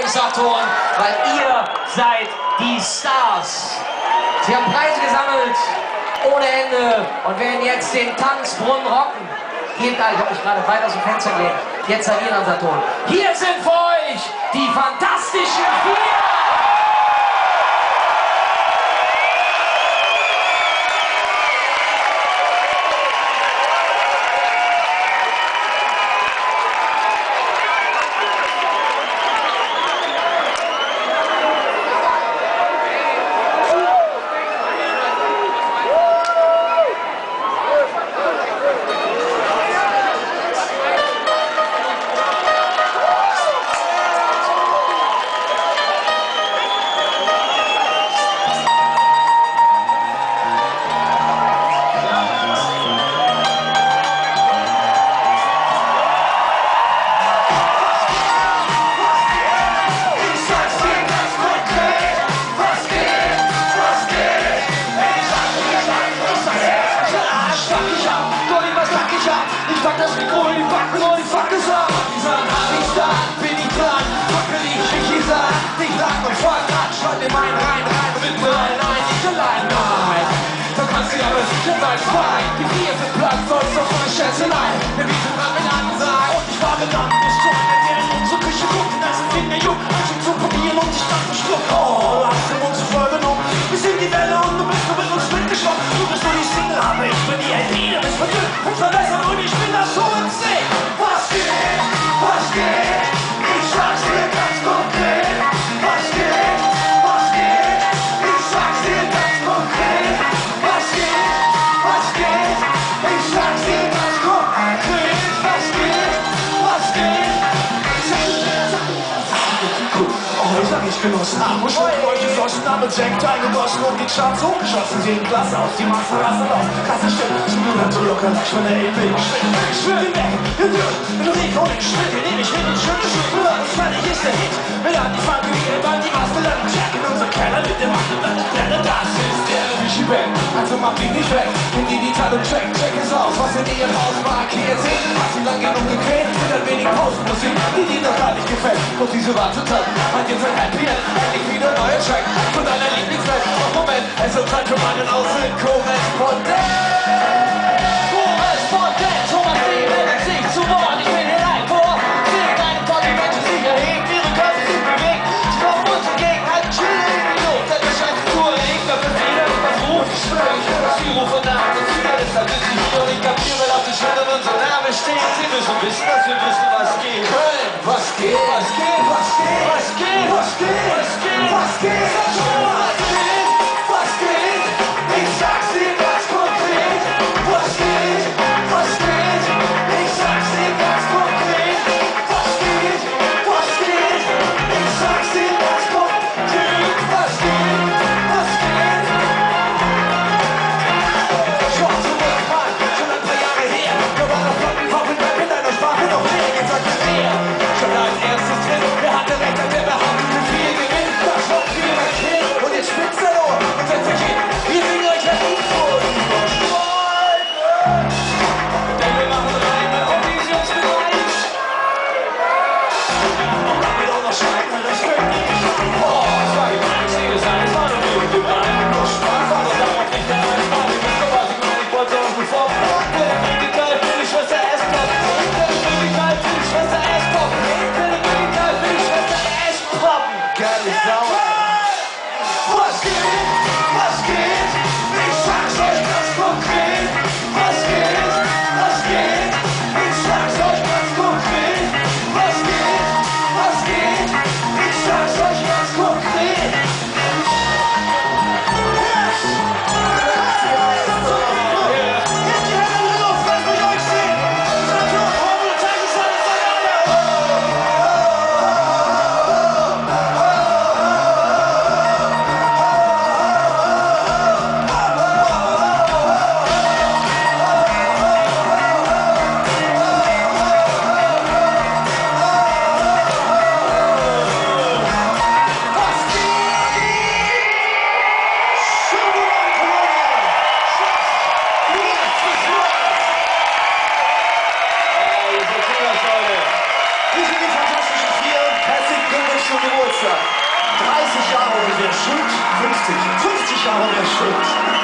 Saturn, weil ihr seid die Stars. Sie haben Preise gesammelt ohne Ende und werden jetzt den Tanzbrunnen rocken. Ich habe mich gerade weit aus dem Fenster gelegt. Jetzt seid ihr am Saturn. Hier sind für euch die Fantastischen Vier. Die Vier sind Platz, sonst noch eine Schätzelei. Der Beat ist dran mit Ansage und ich warte dann, bis du einer, der in unsere Küche guckt. Und das ist in der Juck, anfängt zu probieren und ich dann verschluckt. Oh, langsam und zu voll genommen. Wir sind die Welle und du bist nur mit uns mitgeschwommen. Du bist nur die Single, aber ich bin die LP. Du bist verdünnt und verbessert und ich bin das so im See. Was geht? Was geht? Ich sag's dir ganz konkret. Was geht? Was geht? Ich sag's dir ganz konkret. Was geht? Was geht? Ich sag's dir ganz konkret. Was geht? Was geht? Oh, ich sag, ich genossen. Und schon euch ist auseinander, Jack eingegossen und die Charts hochgeschossen. Sehen klasse aus, die Masse rasten auf. Klasse stimmt, ich bin halt so locker, ich bin der EP. Ich will den Weg, in Rico, ich will den nehme ich hin und schöne Schuhe. Das fertig ist der Hit. Wir laden die Funke wie immer, die Maske dann Jack in unser Keller mit dem Mann. Das ist der Richie Bang, also mach ihn nicht weg. In die digitale Track, check es aus, was in ihrem Haus markiert sind. Hast ihn lang genug gekriegt, mit ein wenig Pausenmusik, die dir noch gar nicht gefällt. Doch diese Wartezeit, meint jetzt ein Happy End, endlich wieder neuer Track von deiner Lieblingswelt. Doch Moment, es ist Zeit für meinen Außenkorrespondent. Korrespondent, Thomas D. meldet sich zu Wort. Ich bin hier live vor. Sehen deine Body, Menschen sich erheben, ihre Körper sich bewegen. Sie kommen uns entgegen, halten chillen, Idiot. Seid wahrscheinlich nur liegt, dafür wieder was ruft. Ich schwöre, ich höre, dass sie rufen nach. Das Ziel ist, dann sind sie hier und ich kapiere, weil auf der Schilder unser Name steht. Sie müssen wissen, dass wir wissen, was geht. Köln, was geht? Was geht? Was geht? Was geht? Was geht? Was geht? Was geht? Was geht? Was geht? Ich sag's dir ganz konkret. Was geht? Was geht? Ich sag's dir ganz konkret. Was geht? Was geht? Ich sag's dir ganz konkret. Was geht? Was geht? Schwarze Rückmann, schon ein paar Jahre her. Da war das Plattenfach mit deiner Sprache noch leer. Jetzt sagt es wer? Schon als erstes drin. Wer hatte recht, als der behauptet, wie viel gewinnt? Das war viel mein Kind. Und jetzt spitzt er nur und setzt euch hin. Wir singen euch ein Lied vor. Denn wir machen Reime und die sind uns bereit. Und damit auch noch schreiben, weil das können die nicht. Oh, das war die einzige Seite, es war nur mit dem einen. Nur Spaß, aber darauf nicht der Reis war. Ich wusste, was ich meine, ich wollte uns bevor. Der Kritikal für die Schwester S-Pop. Der Kritikal für die Schwester S-Pop. Der Kritikal für die Schwester S-Pop. Geile Sau. Was geht? Was geht? Ich sag's euch ganz konkret. Was geht? Was geht? Ich sag's euch ganz konkret. Was geht? Was geht? Ich sag's euch ganz konkret. Yes! Jetzt die Hände in die Luft, lasst mich euch sehen. Saturn, Hormone, Tagesschau, 50 Jahre der Schuld.